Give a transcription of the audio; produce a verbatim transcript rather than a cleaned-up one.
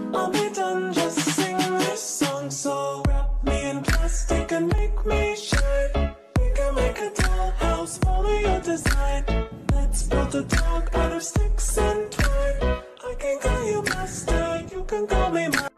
I'll be done, just sing this song. So wrap me in plastic and make me shine. We can make a dollhouse, follow your design. Let's build a dog out of sticks and twine. I can call you master, you can call me my